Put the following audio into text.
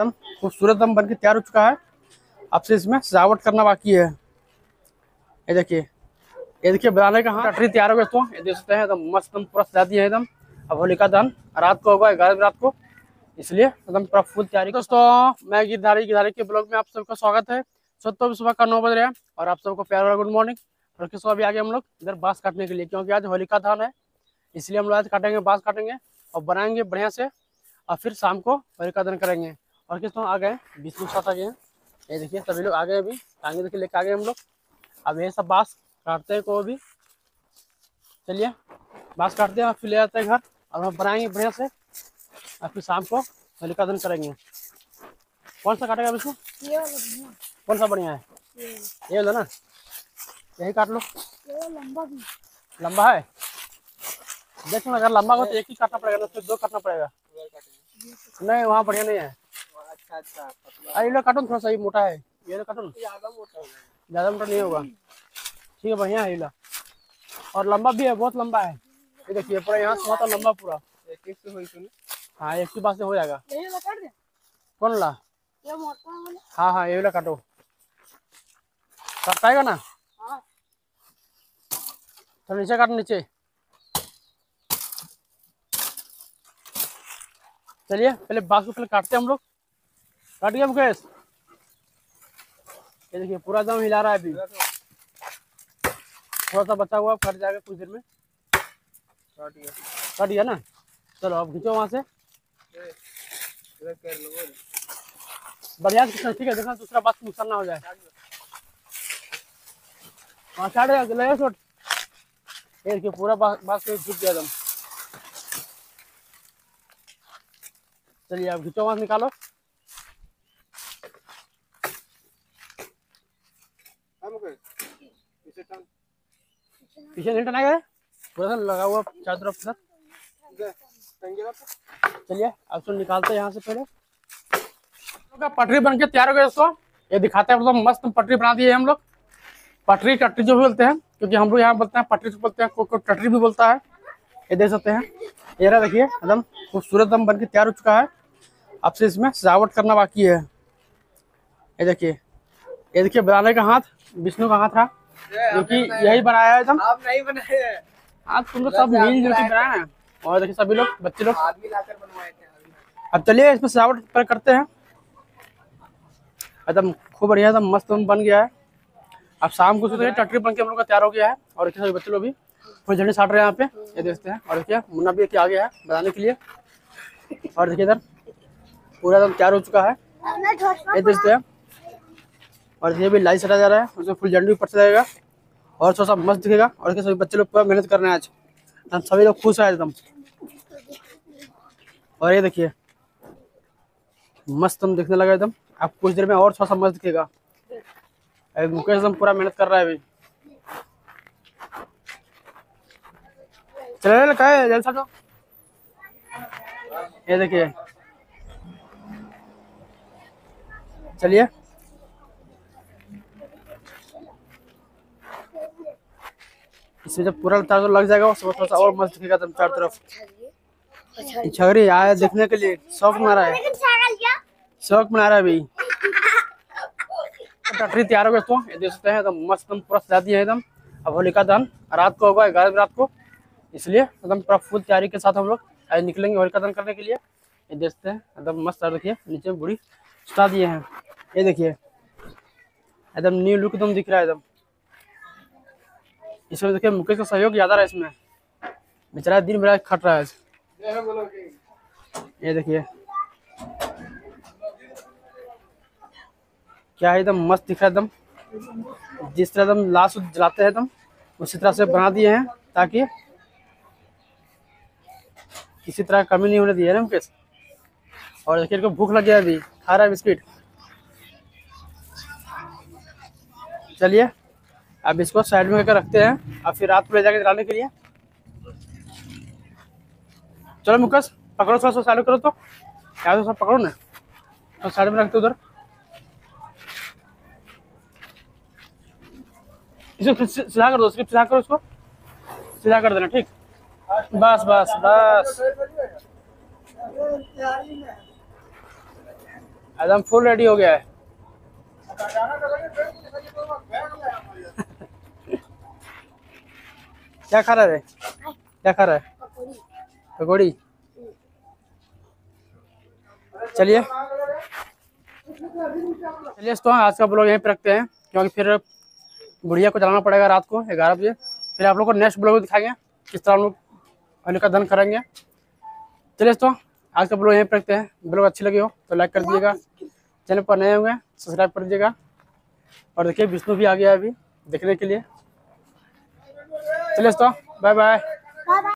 एकदम खूबसूरत दम बन के तैयार हो चुका है। अब से इसमें सजावट करना बाकी है। ये देखिए बनाने का कटरी तैयार हो गया दोस्तों। ये देख सकते हैं एकदम मस्त दम पूरा सजा दिया है एकदम। अब होलिका दहन रात को होगा 11 रात को, इसलिए एकदम पूरा फुल तैयारी। दोस्तों मैं गिरधारी के ब्लॉग में आप सबका स्वागत है। तो सुबह का 9 बज रहा है और आप सबको प्यार वाला गुड मॉर्निंग। और किस अभी आगे हम लोग इधर बांस काटने के लिए, क्योंकि आज होलिका दहन है, इसलिए हम लोग आज काटेंगे, बांस काटेंगे और बनाएंगे बढ़िया से, और फिर शाम को होलिका दहन करेंगे। और किस आ गए 20 लोग साथ आ गए हैं। ये देखिए सभी लोग आ गए, अभी टांगे देखिए लेके आ गए हम लोग। अब ये सब बांस काटते हैं को भी, चलिए बांस काटते हैं और फिर ले जाते हैं घर और हम बनाएंगे बढ़िया से, और फिर शाम को होलिका दहन करेंगे। कौन सा काटेगा इसको? कौन सा बढ़िया है? ये वाला ना, यही काट लो। लंबा है, देखो अगर लंबा हो तो एक ही काटना पड़ेगा ना, फिर 2 काटना पड़ेगा। नहीं वहाँ बढ़िया नहीं है। अच्छा ये लो काटो थोड़ा सा, ही मोटा है ये लो काटो, ज्यादा मोटा नहीं होगा। ठीक है बढ़िया है ये लो, और लंबा भी है, बहुत लंबा है। ये देखिए पूरा यहाँ से होता लंबा पूरा। हाँ एक ही बात से हो जाएगा। कौन ला? हाँ हाँ ये वाला काटो, काट पाएगा ना? तो नीचे काटो, नीचे। चलिए पहले बांस को पहले काटते हैं हम लोग। काट गया मुकेश? ये देखिए पूरा दम हिला रहा है अभी, थोड़ा सा बचा हुआ कट जाएगा कुछ देर में। कट गया ना? चलो अब खींचो वहां से बढ़िया से, ठीक है। देखना दूसरा बात नुकसान ना हो जाए। हाँ काट गया शॉट। ये देखिए पूरा बात से झुक गया एकदम। चलिए अब खींचो वहां से, निकालो। पीछे नहीं टना गया, पूरा सा लगा हुआ चारों तरफ सर। चलिए अब सुन निकालते हैं यहाँ से पहले। पटरी बन के तैयार हो गया दोस्तों। ये दिखाते हैं मतलब मस्त पटरी बना दी है हम लोग। पटरी कटरी जो भी बोलते हैं, क्योंकि हम लोग यहाँ बोलते हैं पटरी बोलते हैं, कोई टटरी भी बोलता है। ये देख सकते हैं, ये रहा देखिए एकदम खूबसूरत दम बन के तैयार हो चुका है। अब से इसमें सजावट करना बाकी है। ये देखिए बनाने का हाथ विष्णु का हाथ था, जो कि यही बनाया है एकदम। आप नहीं बनाए हैं, आज तुम लोग सब मिलजुल के बनाए हैं। और देखिए सभी लोग बच्चे लोग आदमी लाकर बनवाए थे। अब चलिए इसमें सजावट पर करते हैं। एकदम खूब बढ़िया एकदम मस्त बन गया है। अब शाम को सोचे टटरी बन के हम लोग का तैयार हो गया है। और देखिए सभी बच्चे लोग भी फुल झंडी साट रहे हैं यहाँ पे, ये देखते हैं। और देखिए मुन्ना भी आ गया है बनाने के लिए। और देखिए इधर पूरा एकदम तैयार हो चुका है, ये देखते हैं। और ये भी लाइट सटा जा रहा है, उसमें फुल झंडी ऊपर से जाएगा और थोड़ा सा मस्त दिखेगा। और सभी बच्चे लोग पूरा मेहनत कर रहे हैं आज, सभी लोग खुश है एकदम। और ये देखिए मस्त हम दिखने लगा एकदम। अब कुछ देर में और थोड़ा सा मस्त दिखेगा। मुकेश एकदम पूरा मेहनत कर रहा है अभी। चले कहे जैसा तो ये देखिए, चलिए इसमें जब पूरा तार लग जाएगा थोड़ा सा और मस्त दिखेगा एकदम चारों तरफ। छगरी आया देखने के लिए, शौक बना रहा है, शौक बना रहा है अभी। टटरी तैयार हो गया दोस्तों, ये देख सकते हैं एकदम मस्त पूरा सजा दिया है एकदम। अब होलिका दहन रात को होगा 11 रात को, इसलिए एकदम पूरा फुल तैयारी के साथ हम लोग आज निकलेंगे होलिका दहन करने के लिए। ये देखते हैं एकदम मस्त। देखिए नीचे बूढ़ी सजा दिए हैं, ये देखिए एकदम न्यू लुक एकदम दिख रहा है एकदम। इसमें देखिए मुकेश का सहयोग ज्यादा रहा है इसमें, बेचारा दिन भर खट रहा है। ये देखिए क्या है, एकदम मस्त दिख रहा है एकदम। जिस तरह एकदम लाश जलाते हैं एकदम उसी तरह से बना दिए हैं, ताकि किसी तरह कमी नहीं होने दी है ना मुकेश। और देखिए इनको भूख लग गया अभी, खा रहा है बिस्किट। चलिए अब इसको साइड में करके रखते हैं, और फिर रात को ले जाके जलाने के लिए। चलो मुकेश पकड़ो, थोड़ा सा चालू करो तो, क्या तो सब पकड़ो ना, तो साइड में रखते उधर। इसको सीधा कर दो, सीधा करो, उसको सीधा कर देना, ठीक। बस बस बस एकदम फुल रेडी हो गया है। क्या खा रहा है? क्या खा रहा है? पकौड़ी। चलिए चलिए तो आज का ब्लॉग यहीं पे रखते हैं, क्योंकि फिर बुढ़िया को चलाना पड़ेगा रात को 11 बजे। फिर आप लोग को नेक्स्ट ब्लॉग दिखाएंगे किस तरह हम लोग होलिका दहन करेंगे। चलिए तो आज का ब्लॉग यहीं पे रखते हैं। ब्लॉग अच्छी लगी हो तो लाइक कर दीजिएगा, चैनल पर नए होंगे सब्सक्राइब कर दीजिएगा। और देखिए विष्णु भी आ गया अभी देखने के लिए। चलिए तो बाय बाय।